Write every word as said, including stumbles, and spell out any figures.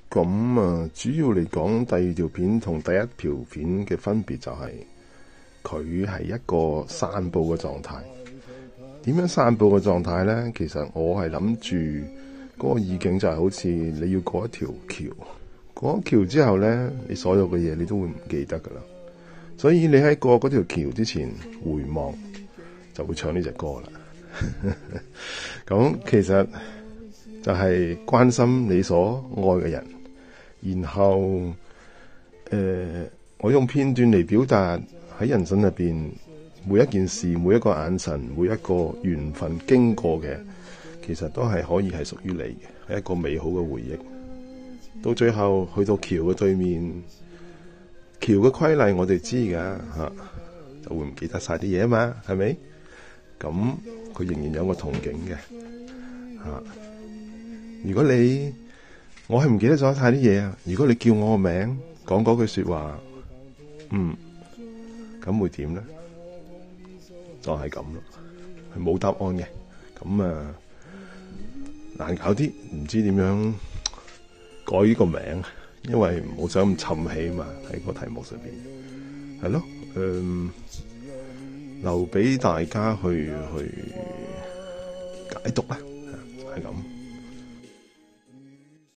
咁啊，主要嚟講，第二條片同第一條片嘅分別就係佢係一個散步嘅狀態。點樣散步嘅狀態呢？其實我係諗住嗰個意境就係好似你要過一條橋，過咗橋之後呢，你所有嘅嘢你都會唔記得噶啦。所以你喺過嗰條橋之前回望，就會唱呢隻歌啦。咁其實就係關心你所愛嘅人。然後，誒、呃，我用片段嚟表達喺人生入邊每一件事、每一個眼神、每一個緣分經過嘅，其實都係可以係屬於你嘅，係一個美好嘅回憶。到最後去到橋嘅對面，橋嘅規例我哋知噶吓，就會唔記得晒啲嘢啊嘛，係咪？咁佢仍然有個憧憬嘅吓。如果你我係唔記得咗太啲嘢啊！如果你叫我個名，講嗰句說話，嗯，咁會點咧？就係咁咯，係冇答案嘅。咁啊，難搞啲，唔知點樣改呢個名，因為唔好想咁沉氣嘛。喺個題目上邊，係咯，嗯，留俾大家去去解讀啦，係咁。